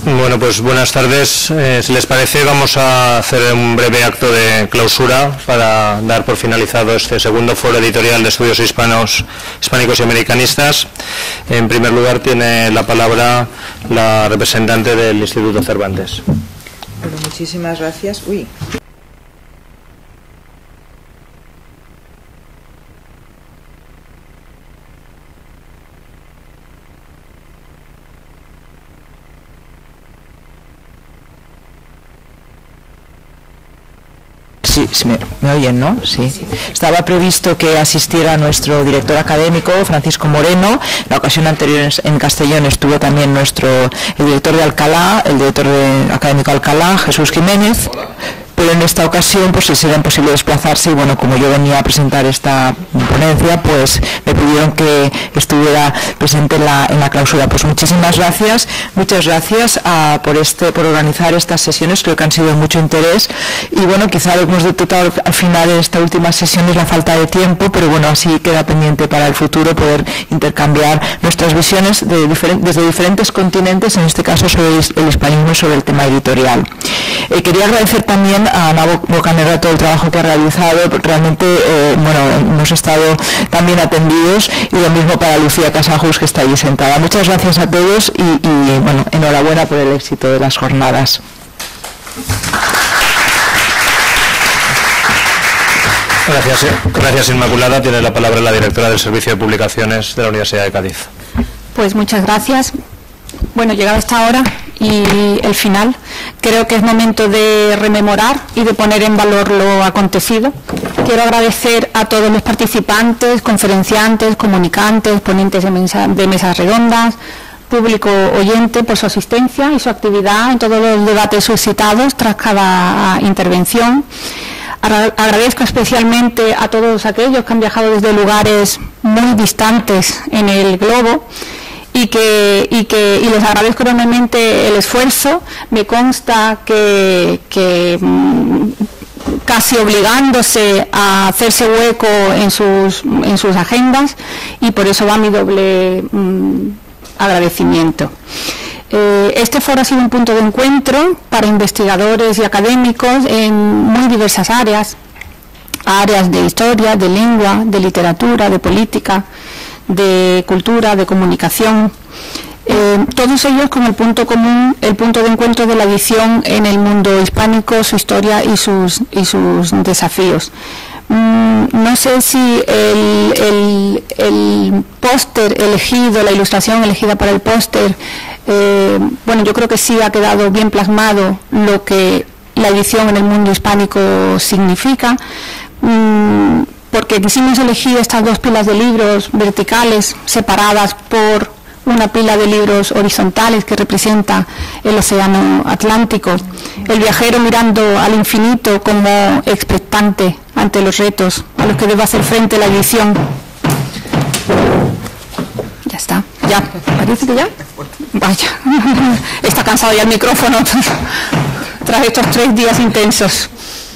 Bueno, pues buenas tardes. Si les parece, vamos a hacer un breve acto de clausura para dar por finalizado este segundo foro editorial de estudios hispánicos y americanistas. En primer lugar, tiene la palabra la representante del Instituto Cervantes. Bueno, muchísimas gracias. Sí, me oyen, ¿no? Sí. Estaba previsto que asistiera nuestro director académico, Francisco Moreno. La ocasión anterior en Castellón estuvo también el director de Alcalá, el director académico de Alcalá, Jesús Jiménez. Pero en esta ocasión pues será imposible desplazarse y bueno, como yo venía a presentar esta ponencia, pues me pidieron que estuviera presente en la clausura. Pues muchísimas gracias, muchas gracias por organizar estas sesiones, creo que han sido de mucho interés y bueno, quizá lo que hemos detectado al final de esta última sesión es la falta de tiempo, pero bueno, así queda pendiente para el futuro poder intercambiar nuestras visiones desde diferentes continentes, en este caso sobre el hispanismo y sobre el tema editorial. Quería agradecer también a Ana Bocanegra todo el trabajo que ha realizado, realmente hemos estado también atendidos y lo mismo para Lucía Casajus que está allí sentada. Muchas gracias a todos y bueno, enhorabuena por el éxito de las jornadas. Gracias Inmaculada. Tiene la palabra la directora del Servicio de Publicaciones de la Universidad de Cádiz. Pues muchas gracias. Bueno, llegado esta hora y el final, creo que es momento de rememorar y de poner en valor lo acontecido. Quiero agradecer a todos los participantes, conferenciantes, comunicantes, ponentes de mesas redondas, público oyente por su asistencia y su actividad en todos los debates suscitados tras cada intervención. Agradezco especialmente a todos aquellos que han viajado desde lugares muy distantes en el globo y les agradezco enormemente el esfuerzo. Me consta que casi obligándose a hacerse hueco en sus agendas y por eso va mi doble agradecimiento. Este foro ha sido un punto de encuentro para investigadores y académicos en muy diversas áreas de historia, de lengua, de literatura, de política, de cultura, de comunicación, todos ellos con el punto común, el punto de encuentro de la edición en el mundo hispánico, su historia y sus desafíos. No sé si el póster elegido, la ilustración elegida para el póster, bueno, yo creo que sí ha quedado bien plasmado lo que la edición en el mundo hispánico significa, porque quisimos elegir estas dos pilas de libros verticales separadas por una pila de libros horizontales que representa el océano Atlántico, el viajero mirando al infinito como expectante ante los retos a los que debe hacer frente la edición. Ya está, ya, parece que ya. Vaya, está cansado ya el micrófono tras estos 3 días intensos.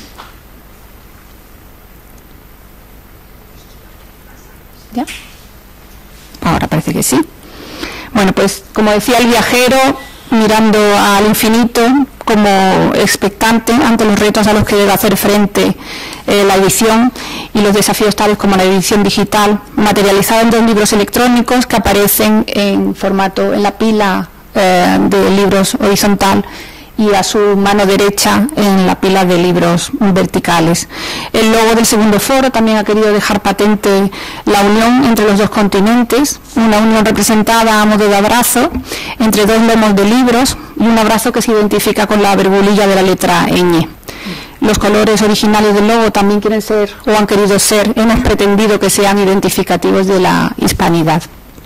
¿Ya? Ahora parece que sí. Bueno, pues como decía, el viajero mirando al infinito como expectante ante los retos a los que debe hacer frente la edición y los desafíos tales como la edición digital, materializada en 2 libros electrónicos que aparecen en formato, en la pila de libros horizontal y a su mano derecha en la pila de libros verticales. El logo del segundo foro también ha querido dejar patente la unión entre los 2 continentes, una unión representada a modo de abrazo entre 2 lomos de libros y un abrazo que se identifica con la vergulilla de la letra ñ. Los colores originales del logo también quieren ser o han querido ser, hemos pretendido que sean identificativos de la hispanidad.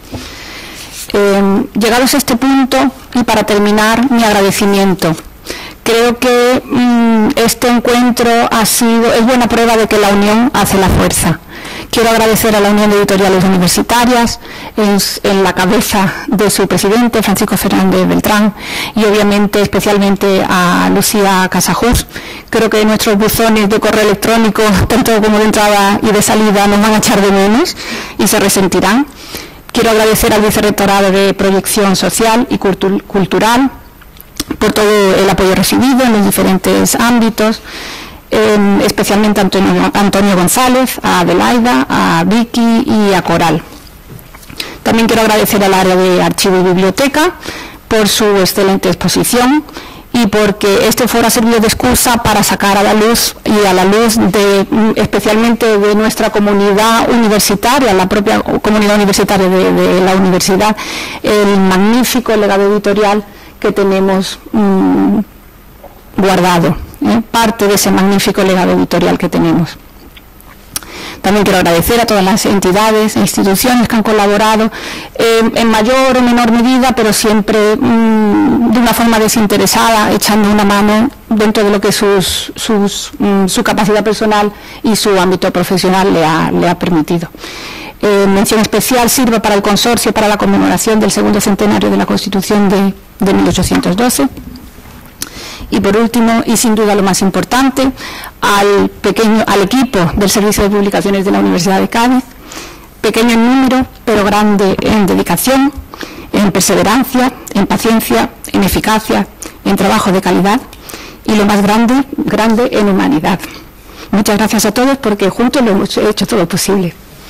Llegados a este punto y para terminar, mi agradecimiento. Creo que este encuentro es buena prueba de que la unión hace la fuerza. Quiero agradecer a la Unión de Editoriales Universitarias, en la cabeza de su presidente, Francisco Fernández Beltrán, y obviamente especialmente a Lucía Casajus. Creo que nuestros buzones de correo electrónico, tanto como de entrada y de salida, nos van a echar de menos y se resentirán. Quiero agradecer al Vicerrectorado de Proyección Social y Cultural, por todo el apoyo recibido en los diferentes ámbitos, especialmente a Antonio González, a Adelaida, a Vicky y a Coral. También quiero agradecer al área de archivo y biblioteca por su excelente exposición y porque este foro ha servido de excusa para sacar a la luz y a la luz especialmente de nuestra comunidad universitaria, la propia comunidad universitaria de la universidad, el magnífico legado editorial que tenemos guardado, parte de ese magnífico legado editorial que tenemos. También quiero agradecer a todas las entidades e instituciones que han colaborado en mayor o menor medida, pero siempre de una forma desinteresada, echando una mano dentro de lo que su capacidad personal y su ámbito profesional le ha permitido. Mención especial sirve para el Consorcio para la conmemoración del segundo centenario de la Constitución de 1812. Y por último, y sin duda lo más importante, al equipo del Servicio de Publicaciones de la Universidad de Cádiz, pequeño en número, pero grande en dedicación, en perseverancia, en paciencia, en eficacia, en trabajo de calidad y lo más grande en humanidad. Muchas gracias a todos porque juntos lo hemos hecho todo posible.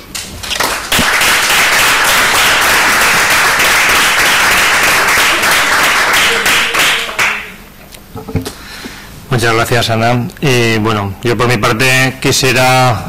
Muchas gracias, Ana. Y bueno, yo por mi parte quisiera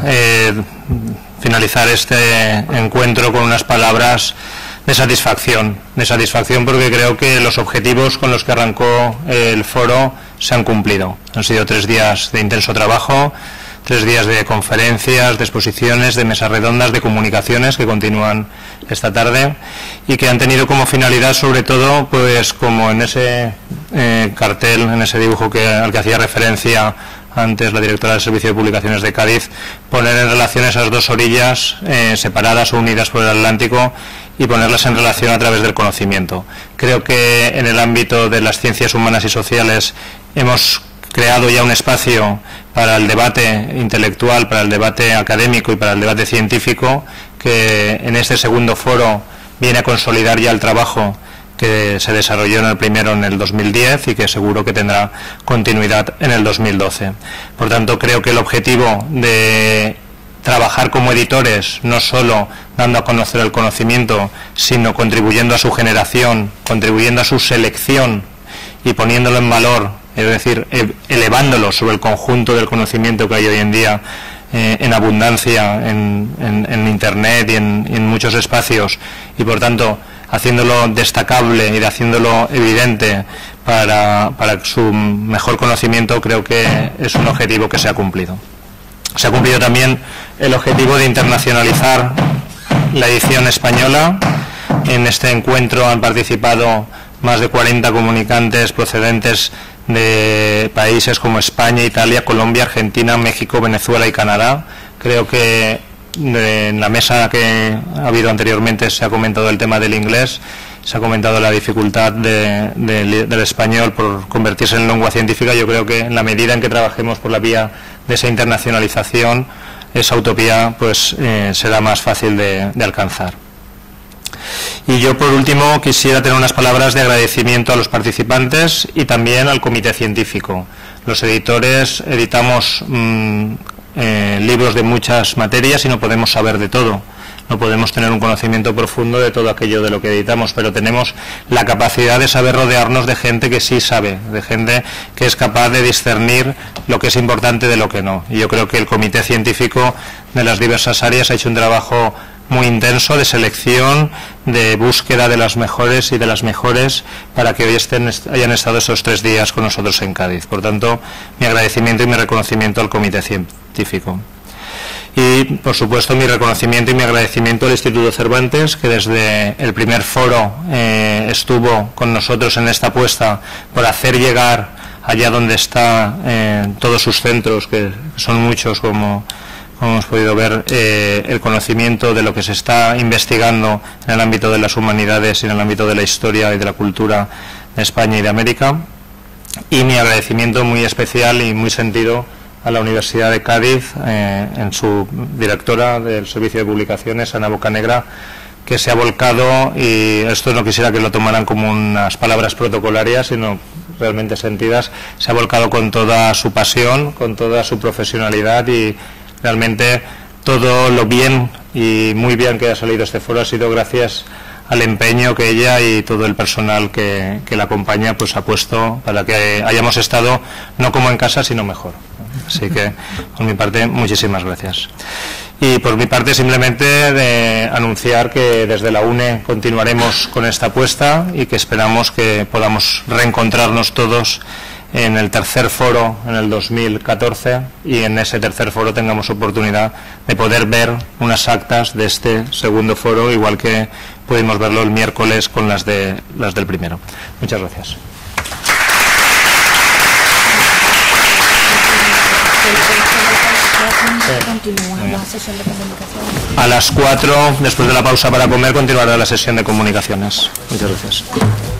finalizar este encuentro con unas palabras de satisfacción porque creo que los objetivos con los que arrancó el foro se han cumplido. Han sido 3 días de intenso trabajo, 3 días de conferencias, de exposiciones, de mesas redondas, de comunicaciones que continúan esta tarde y que han tenido como finalidad, sobre todo, pues como en ese cartel, en ese dibujo al que hacía referencia antes la directora del Servicio de Publicaciones de Cádiz, poner en relación esas dos orillas separadas o unidas por el Atlántico y ponerlas en relación a través del conocimiento. Creo que en el ámbito de las ciencias humanas y sociales hemos creado ya un espacio para el debate intelectual, para el debate académico y para el debate científico, que en este segundo foro viene a consolidar ya el trabajo que se desarrolló en el primero en el 2010 y que seguro que tendrá continuidad en el 2012. Por tanto, creo que el objetivo de trabajar como editores, no solo dando a conocer el conocimiento, sino contribuyendo a su generación, contribuyendo a su selección y poniéndolo en valor, es decir, elevándolo sobre el conjunto del conocimiento que hay hoy en día en abundancia en Internet y en muchos espacios, y por tanto haciéndolo destacable y haciéndolo evidente para su mejor conocimiento, creo que es un objetivo que se ha cumplido. Se ha cumplido también el objetivo de internacionalizar la edición española. En este encuentro han participado más de 40 comunicantes procedentes de países como España, Italia, Colombia, Argentina, México, Venezuela y Canadá. Creo que en la mesa que ha habido anteriormente se ha comentado el tema del inglés, se ha comentado la dificultad del español por convertirse en lengua científica. Yo creo que en la medida en que trabajemos por la vía de esa internacionalización, esa utopía pues será más fácil de alcanzar. Y yo por último quisiera tener unas palabras de agradecimiento a los participantes y también al comité científico. Los editores editamos libros de muchas materias y no podemos saber de todo, no podemos tener un conocimiento profundo de todo aquello de lo que editamos, pero tenemos la capacidad de saber rodearnos de gente que sí sabe, de gente que es capaz de discernir lo que es importante de lo que no. Y yo creo que el comité científico de las diversas áreas ha hecho un trabajo muy intenso de selección, de búsqueda de las mejores y de las mejores para que hoy hayan estado esos 3 días con nosotros en Cádiz. Por tanto, mi agradecimiento y mi reconocimiento al comité científico. Y, por supuesto, mi reconocimiento y mi agradecimiento al Instituto Cervantes, que desde el primer foro estuvo con nosotros en esta apuesta por hacer llegar allá donde está todos sus centros, que son muchos, como hemos podido ver, el conocimiento de lo que se está investigando en el ámbito de las humanidades y en el ámbito de la historia y de la cultura de España y de América. Y mi agradecimiento muy especial y muy sentido a la Universidad de Cádiz, en su directora del Servicio de Publicaciones, Ana Bocanegra, que se ha volcado, y esto no quisiera que lo tomaran como unas palabras protocolarias, sino realmente sentidas. Se ha volcado con toda su pasión, con toda su profesionalidad, y realmente todo lo bien y muy bien que ha salido este foro ha sido gracias al empeño que ella y todo el personal que la acompaña pues ha puesto para que hayamos estado no como en casa sino mejor. Así que por mi parte muchísimas gracias. Y por mi parte simplemente de anunciar que desde la UNE continuaremos con esta apuesta y que esperamos que podamos reencontrarnos todos en el tercer foro en el 2014 y en ese tercer foro tengamos oportunidad de poder ver unas actas de este segundo foro, igual que pudimos verlo el miércoles con las del primero. Muchas gracias. A las 4, después de la pausa para comer, continuará la sesión de comunicaciones. Muchas gracias.